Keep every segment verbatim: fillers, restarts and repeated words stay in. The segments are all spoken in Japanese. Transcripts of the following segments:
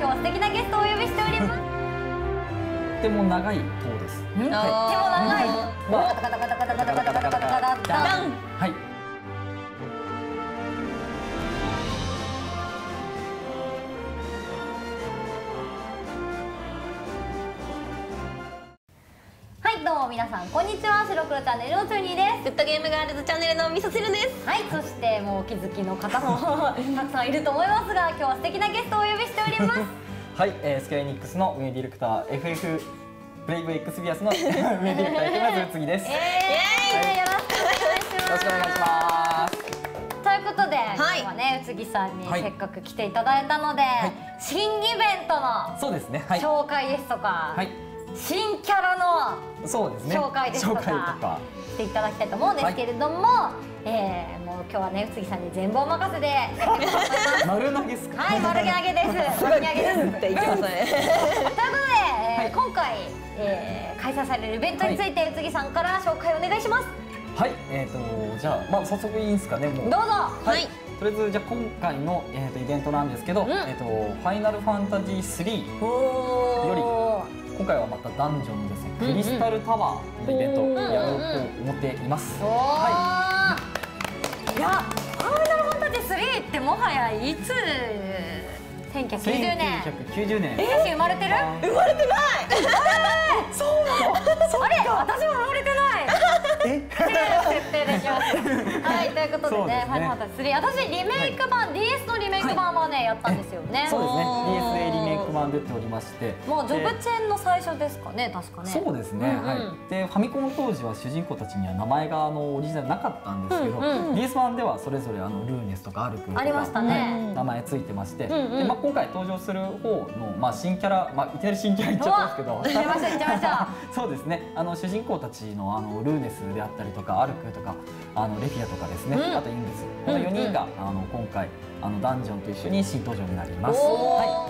今日は素敵なゲストをお呼びしております。 とても長い塔です。 とても長い。ガタガタガタガタガタガタガタガタガタダン。 はい。 はい、どうも皆さんこんにちは。白黒チャンネルのツーニーです。 グッドゲームガールズチャンネルのみそ汁です。 はい、そしてもうお気づきの方もたくさんいると思いますが、今日は素敵なゲストをお呼びしております。 はい、えー、スクエアエニックスの運営ディレクター エフエフ ブレイブ X ビアスの運営ディレクターやってます次です。 えー、よろしくお願いします。 よろしくお願いします。 ということで、 はい、 今日はね、宇津木さんにはいせっかく来ていただいたので、はい、新イベントのそうですね、はい、 紹介ですとか、はい、新キャラのそうですね紹介ですとかしていただきたいと思うんですけれども、はい、えー、もう今日はね、宇津木さんに全部お任せで丸投げですか？ はい、丸投げです。丸投げですって言ってますね。ということで、えー、今回、えー、開催されるイベントについて、はい、宇津木さんから紹介お願いします。はい、 えっ、ー、とじゃあまあ早速いいんですかね、もう。 どうぞ。 はい。 はい、 とりあえずじゃあ今回のえっ、ー、とイベントなんですけど、うん、えっ、ー、とファイナルファンタジースリーより今回はまたダンジョンのですね、クリスタルタワーのイベントをやろうと思っています。はい。いや、ファイナルファンタジースリーってもはやいつ？せんきゅうひゃくきゅうじゅうねん。せんきゅうひゃくきゅうじゅうねん。え、生まれてる？ 生まれてない。 そうなの？あれ、私も生まれてない。え？設定できます。はい、ということでね、ファイナルファンタジースリー、私リメイク版、ディーエス のリメイク版はねやったんですよね。 そうですね。ディーエスエー リメイク版出ておりまして、 もうジョブチェンの最初ですかね、確かね。 そうですね。はい。で、ファミコン当時は主人公たちには名前があのオリジナルなかったんですけど、ディーエス 版ではそれぞれあのルーネスとかアルクとかありましたね。 名前ついてまして、でまあ今回登場する方のまあ新キャラ、まあいきなり新キャラ言っちゃったんですけど、 言っちゃいました言っちゃいました。 そうですね。あの主人公たちのあのルーネスであったりとかアルクとかあのレフィアとかですね、あとイングス、このよにんがあの今回あのダンジョンと一緒に新登場になります。はい。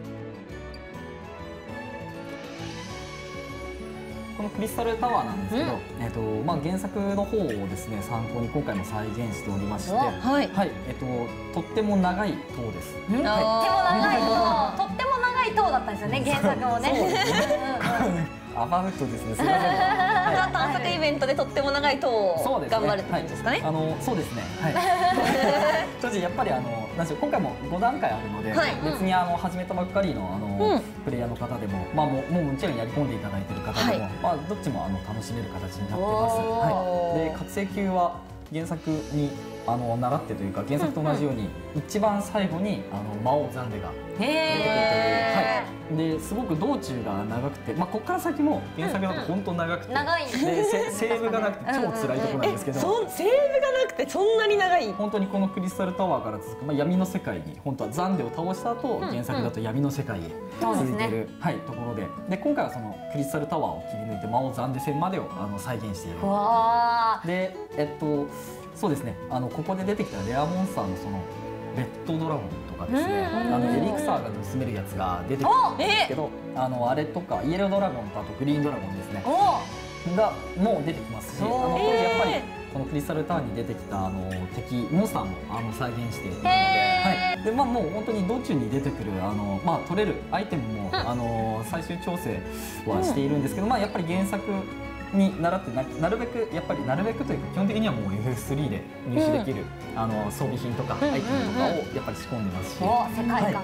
このクリスタルタワーなんですけど、えっとまあ原作の方をですね参考に今回も再現しておりまして、はい、はい、えっととっても長い塔です。 とっても長い塔、とっても長い塔だったんですよね、原作もね。そうですね。アバウトですね。すみません。 探索イベントでとっても長い塔を頑張るって感じですかね。 あのそうですね。はい。当時やっぱりあのなんでしょう、今回もご段階あるので、別にあの始めたばっかりのあのプレイヤーの方でも、まあもうもうもちろんやり込んでいただいている方でも、まあどっちもあの楽しめる形になっています。はい。で活性級は原作にあの習ってというか原作と同じように一番最後にあの魔王ザンレが出てくるという、はい、ですごく道中が長くて、まあここから先も原作だと本当長くて、 長いでセーブがなくて超辛いところなんですけど、 セーブがなくてそんなに長い？ 本当にこのクリスタルタワーから続くまあ闇の世界に本当はザンレを倒した後原作だと闇の世界へ続いているはいところで、で今回はそのクリスタルタワーを切り抜いて魔王ザンレ戦までをあの再現している。でえっとそうですね、あのここで出てきたレアモンスターのそのレッドドラゴンとかですね、あのエリクサーが盗めるやつが出てくるんですけど、あのあれとかイエロードラゴンとあとグリーンドラゴンですねがもう出てきますし、あの当時やっぱりこのクリスタルタワーに出てきたあの敵モンスターもあの再現しているので、はい、でまあもう本当に道中に出てくるあのまあ取れるアイテムもあの最終調整はしているんですけど、まあやっぱり原作に習ってななるべくやっぱりなるべくというか基本的にはもう エフエフスリー で入手できる、うん、あの装備品とかアイテムとかをやっぱり仕込んでますし、 世界観が、はい、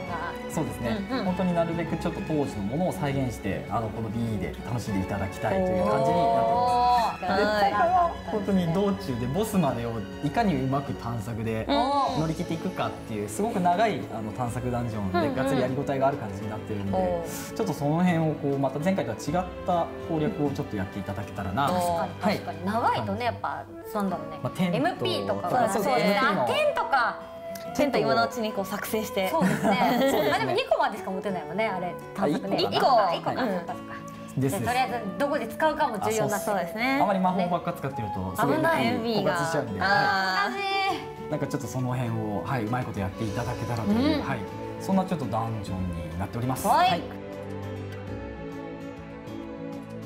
そうですね、うんうん、本当になるべくちょっと当時のものを再現してあのこの ビーイー で楽しんでいただきたいという感じになってます。で今回は本当に道中でボスまでをいかにうまく探索で乗り切っていくかっていうすごく長いあの探索ダンジョンでがっつりやりごたえがある感じになってるので、ちょっとその辺をこうまた前回とは違った攻略をちょっとやっていただけたらな。 確かに確かに長いとねやっぱなんだろうね、まあ、エムピー とかがそうですね、あ、テンとかテント今のうちにこう作成して、 そうですね。あでもにこまでしか持てないもんね、あれ探索ね。いっこいっこかそうかそうか。でとりあえずどこで使うかも重要なそうですね。 あまり魔法ばっか使ってるとすごい枯渇しちゃうんで、なんかちょっとその辺をはいうまいことやっていただけたらという、はい、そんなちょっとダンジョンになっております。はい。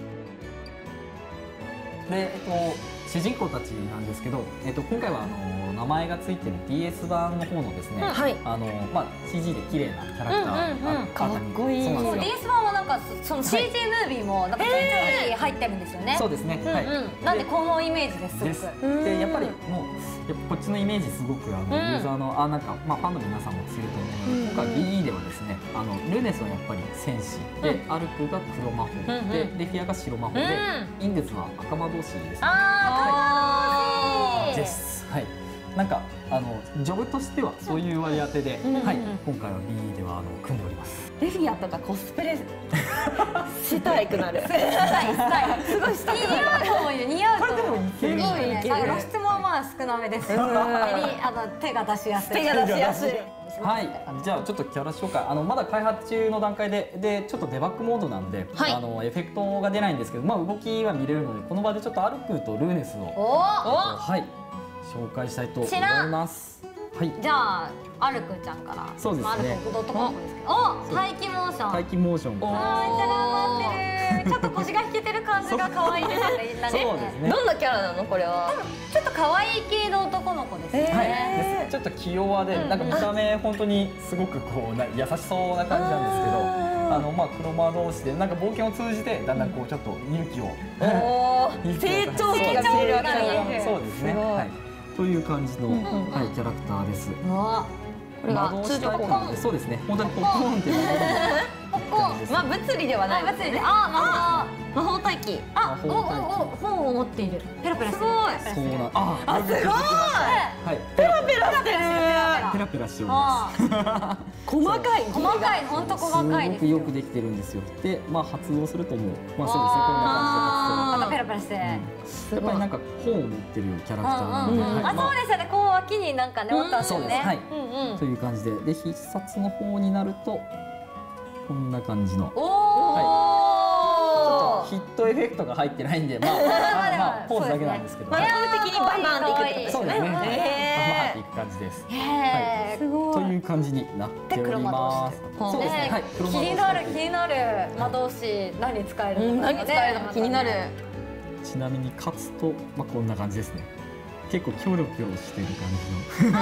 でえっと主人公たちなんですけど、えっと今回はあの名前がついてる ディーエス 版の方のですね、 はい、 あのまあ シージー で綺麗なキャラクターかっこいい。 そう ディーエス 版はなんかその シージー ムービーもなんかちょいちょい入ってるんですよね。 そうですね。はい。 なんでこのイメージです。 すごく。でやっぱりもうやっぱこっちのイメージすごくあのユーザーのあなんかまあファンの皆さんも強いと思うので、今回 ビーイー ではですね、あのルネスはやっぱり戦士で、アルクが黒魔法で、レフィアが白魔法で、インデスは赤魔導士ですね。 ああ、 です。はい。なんかあのジョブとしてはそういう割り当てで、はい、今回は ビーイー ではあの組んでおります。 レフィアとかコスプレしたいくなる。 したいしたい。すごいしたい。似合うと思うよ。似合うと思う。すごいね。露出もまあ少なめです。あの手が出しやすい。 手が出しやすい。 はい、じゃあちょっとキャラ紹介、あのまだ開発中の段階で、でちょっとデバッグモードなんで、はい、あのエフェクトが出ないんですけど、まあ動きは見れるので、この場でちょっとアルクとルーネスを、はい、紹介したいと思います。はい。 じゃあアルクちゃんから。 そうですね。 アルクドットコムですけど、お、待機モーション。 待機モーション。 あー、いた頑張ってる。ちょっと腰が引けてる感じが可愛いですね。 そうですね。どんなキャラなのこれは？ ちょっと可愛い系の男の子ですね。 はい。ちょっと気弱で、なんか見た目本当にすごくこうな優しそうな感じなんですけど、あのまあ黒魔同士でなんか冒険を通じてだんだんこうちょっと勇気を。 成長期が見れるわけだ。 そうですね。はい。という感じの、はい、キャラクターです。 これが通常コーン。 そうですね。本当にポッコーンっていう感じです。 まあ物理ではない。 物理で。あ、 魔法待機。 あ、おおお本を持っている。ペラペラしてる。 すごい。 そうな。 あ、すごい。 はい。 ペラペラしてる。 ペラペラしております。 細かい。 細かい。本当細かいです。 すごくよくできてるんですよ。で、まあ発動するともう、まあそうですね。こんな感じで発動。 ペラペラして。 やっぱりなんか本を持ってるキャラクターなので、 あ、そうですよね。こう脇になんかね持ったんですよね。 はい。という感じで、で必殺の方になるとこんな感じの。おお。ヒットエフェクトが入ってないんで、まあまあポーズだけなんですけど。 基本的にバンバンっていくってことですね。 そうですね。バンバンっていく感じです。はい。すごい。という感じになっております。 そうですね。はい。気になる気になる魔導士何使えるのか何使えるのか気になる。 ちなみに勝つとまあこんな感じですね。結構キョロキョロしてる感じの。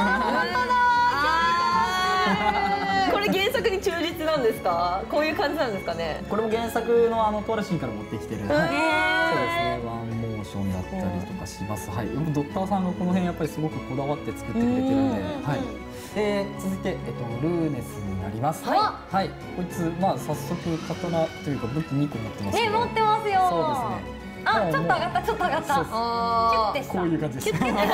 これ原作に忠実なんですか？こういう感じなんですかね？ これも原作のあのトーラシーンから持ってきてる。そうですね。ワンモーションだったりとかします。はい。ドッターさんがこの辺やっぱりすごくこだわって作ってくれてるんで、はい。で続いてえっとルーネスになります。はい。こいつまあ早速刀というか武器にこ持ってますけど。 ね持ってますよ。 そうですね。 あ、ちょっと上がった、ちょっと上がった。キュッてした。 こういう感じです。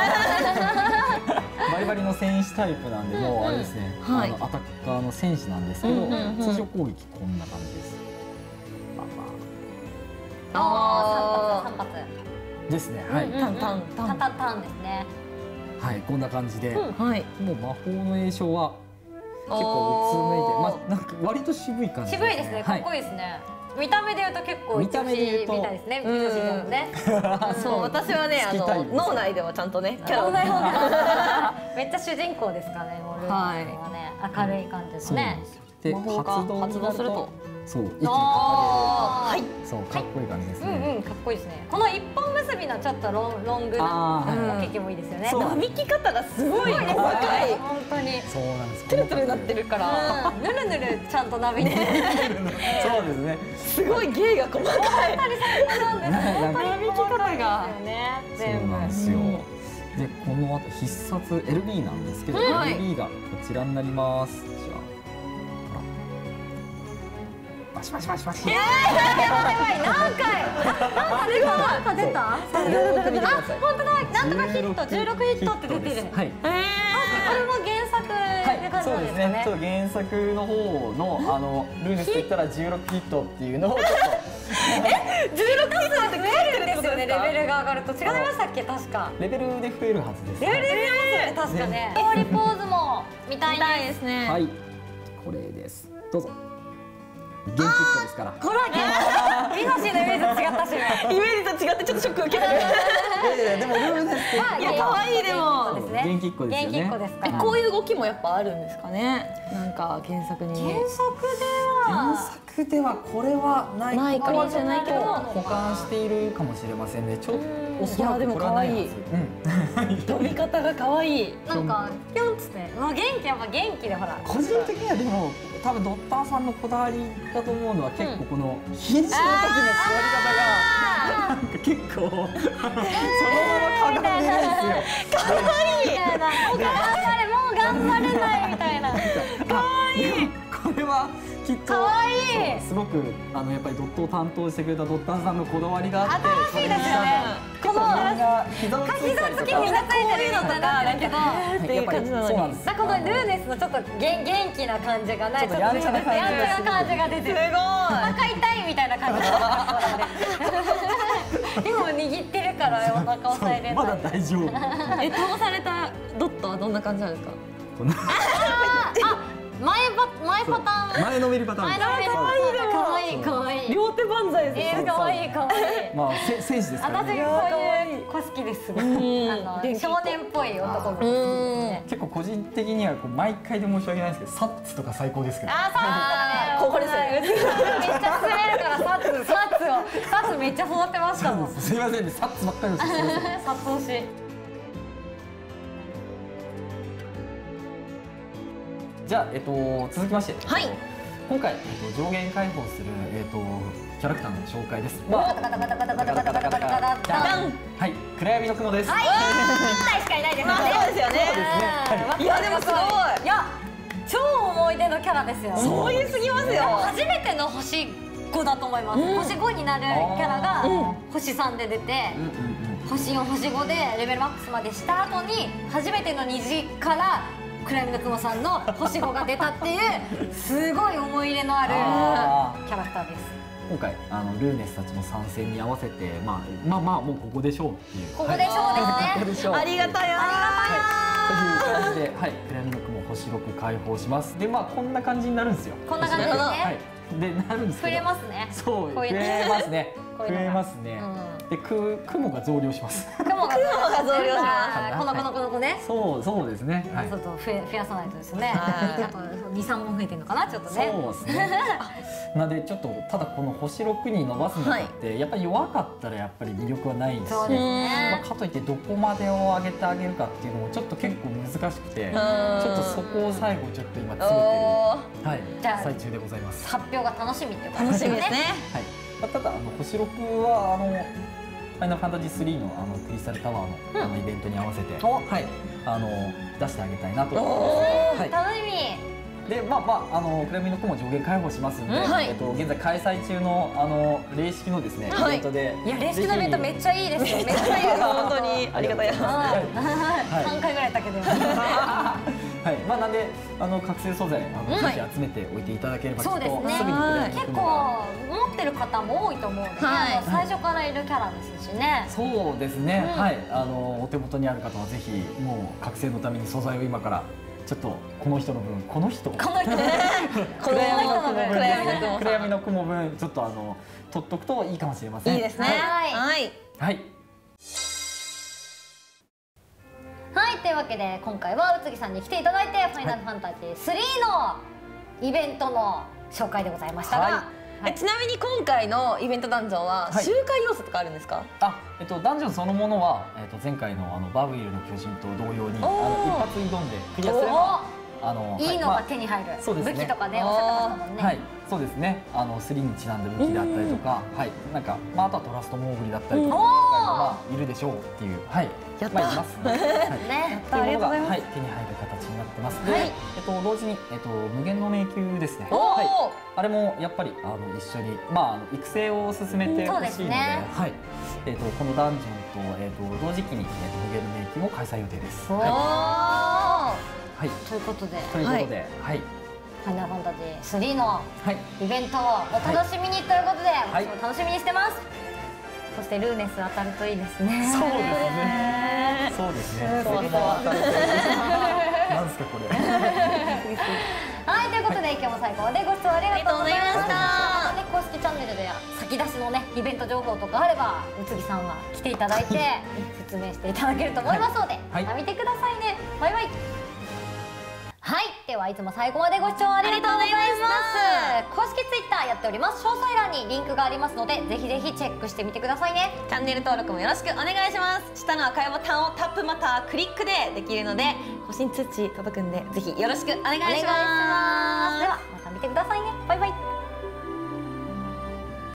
バリバリの戦士タイプなんで、もうあれですね。あのアタッカーの戦士なんですけど、通常攻撃こんな感じです。 ああ、三発、三発。 ですね。はい。 タンタンタンタンタンですね。 はい、こんな感じで、 はい。 もう魔法の詠唱は結構うつむいて、まあなんか割と渋い感じ。 渋いですね。かっこいいですね。見た目で言うと結構見た目で言うとみたいですね。見た目ね。 そう、私はね、あの脳内ではちゃんとね、キャラをね、 めっちゃ主人公ですかね。もうルーネスはね、明るい感じですね。 で、発動すると、そう、一気にはい、 そう、かっこいい感じですね。 うんうん、かっこいいですね。この一本結びのちょっとロンロングなケーキもいいですよね。 並木方がすごい細かい。 本当に。 そうなんです。 トゥルトゥルなってるから、 ぬるぬるちゃんとなびいてる。 そうですね。 すごい芸が細かい。 本当に最高なんです。 並木方がね、 そうなんですよ。で、この後必殺 エルビー なんですけど、エルビー がこちらになります。バシバシバシバシ。 やばいやばいやばい。何回？なんか出た？あ、本当だ。なんとかヒット、じゅうろくヒットって出てる。 はい。 これも原作って感じなんですかね。 そう原作の方のあのルーネスと言ったらじゅうろくヒットっていうのをちょっと。 え、じゅうろくヒットって増えるんですよね。 レベルが上がると違いましたっけ確か。 レベルで増えるはずです。 レベルで増えますよね確かね。氷ポーズも見たいですね。 はい。これです。どうぞ。元気っ子ですから。 コラゲン。ミノシのイメージと違ったし。 イメージと違ってちょっとショック受けてる。 ええでもルーネスまあいや可愛いでも元気っ子ですね。 元気っ子ですよね元気っ子ですから。 こういう動きもやっぱあるんですかね。なんか原作に。 原作で原は作ではこれはないないかもしれないけど保管しているかもしれませんね。ちょっとおそらくいやでもこれはないはず。うん。 飛び方が可愛い。 なんかピョンっつって、まあ元気やっぱ元気でほら。 個人的にはでも多分ドッターさんのこだわりだと思うのは結構この瀕死の時の座り方がなんか結構そのままかがんでないんですよ。 可愛いみたいな。もう頑張れもう頑張れないみたいな。 可愛い。これはきっと可愛いそうすごくあのやっぱりドットを担当してくれたドッターさんのこだわりがあって新しいですよね。この膝をついたりとか膝つきみんなついてるのとかだけど。 っていう感じなのにそうなんです。 だからこのルーネスのちょっと元元気な感じがない。 ちょっとやんちゃな感じがやんちゃな感じが出てる。 すごい。 お腹痛いみたいな感じで。今も握ってるからお腹押さえれない。 まだ大丈夫。 え倒されたドットはどんな感じなんですか。 あ、前パ前パターン。 前のめりパターン。 前のめりパターン。可愛い可愛い。 両手万歳です。 えー、可愛い可愛い。 まあせ戦士ですから私こうね。 いう子好きです。すごい。 うんあの元気っ子少年っぽい男の子好きですね。 結構個人的にはこう毎回で申し訳ないんですけど、サッツとか最高ですけど。 あ、サッツここですよね。 めっちゃ滑るからサッツサッツをサッツめっちゃ育ってましたもん。 すみませんね、サッツばっかりです。すみません。 サッツ推し。 じゃあ、えっと、続きまして、 はい今回、えっと、上限解放する、えっと、キャラクターの紹介です。 ガまあ、 タガタガタガタガタガタガタガタガタガタ。 ダン。 はい、暗闇の雲です。 はい。一体しかいないですまあそうですよね。 ね。 いやでもすごい。 いや、超思い出のキャラですよ。 そういうすぎますよ。 初めての星ごだと思います。 うん星ごになるキャラがうん星さんで出て、 うんうんうん。 星よん、星ごでレベルマックスまでした後に初めての虹から暗闇の雲さんの星ごが出たっていうすごい思い入れのあるあキャラクターです。 今回あのルーネスたちの参戦に合わせて、まあ、まあまあもうここでしょうっていう。 ここでしょうですね。 はいここでしょう。 ありがたや。 という感じで、はい、暗闇の雲星ろく解放します。で、まあこんな感じになるんですよ。 こんな感じですねはい。で、なるんですけど。 触れますね。 そう、増こういうのえますね。増こういうのがえますね。で、く雲が増量します。 雲が雲が増量しますこのこのこの子ね。 そうそうですね。はいちょ。っと増え増やさないとですね。 はいあとに、さんぼん増えてるのかなちょっとね。 そうですね。なんでちょっとただこの星ろくに伸ばすのってやっぱり弱かったらやっぱり魅力はないし、 そうですまねあ、。かといってどこまでを上げてあげるかっていうのもちょっと結構難しくて、ちょっとそこを最後ちょっと今詰めてる、 おーはい、 じゃあ最中でございます。 発表が楽しみっていうこと楽しみですね。 はい。まあ、ただあの星ろくはあのファイナルファンタジースリーのあのクリスタルタワーのあのイベントに合わせて、はい、あの出してあげたいなと思います。はい。 楽しみ。 で、まあまああの暗闇の雲上限解放しますんで、 うんはいえっと現在開催中のあの霊式のですね、 はいイベントで、 いや、霊式のイベントめっちゃいいですよ。めっちゃいいです。 本当にありがたや。 はい三回ぐらいだけど。 はい、まあなんであの覚醒素材あの、 うんぜひ集めておいていただければ、 そうですねきっとすぐに暗闇の結雲が構持ってる方も多いと思うので、 はいあの最初からいるキャラですしね。 そうですね、 うんはい、あのお手元にある方はぜひもう覚醒のために素材を今からちょっとこの人の分この人この人ね。 暗闇の雲分暗闇の雲暗闇の雲分ちょっとあの取っとくといいかもしれません。 いいですね。 はいはい。 はい。 はい、というわけで今回は宇津木さんに来ていただいて「ファイナルファンタジースリー」のイベントの紹介でございましたが、 はいはいえちなみに今回のイベントダンジョンははい周回要素とかあるんですか？ あ、えっとダンジョンそのものはえっと前回のあのバブリルの巨人と同様にあおーの一発挑んでクリアすればあのいいのが手に入る、 そうですね武器とかねおっしゃってましたもんね。 はい、そうですね。あのスリーにちなんだ武器であったりとか、はい、なんかまああとはトラストモーグリだったりとか、 おーまあいるでしょうっていう、はい、 やったまあいますね。はい。 ね、 というものが、 ありがとうございますはい、手に入る形になってます。で、 はいえっと同時にえっと無限の迷宮ですね。 おはい。 お。 あれもやっぱりあの一緒にまああの育成を進めてほしいので、 そうですねはい。えっとこのダンジョンとえっと同時期にえっと無限の迷宮も開催予定です。 おーははい、ということでということで、はい、 「ファイナルファンタジースリー」のはい。 イベントをお楽しみにということで、 い私も楽しみにしてます。そしてルーネス当たるといいですね。 そうですね。そうですね。 そうそうなんですかこれ。 はい、 ということで今日も最後までご視聴ありがとうございました。またね公式チャンネルで先出しのねイベント情報とかあれば宇津木さんが来ていただいて説明していただけると思いますので、また見てくださいね。バイバイ。はい、ではいつも最後までご視聴ありがとうございます。公式ツイッターやっております。詳細欄にリンクがありますのでぜひぜひチェックしてみてくださいね。 チャンネル登録もよろしくお願いします。下の赤いボタンをタップまたはクリックでできるので更新通知届くんでぜひよろしくお願いします。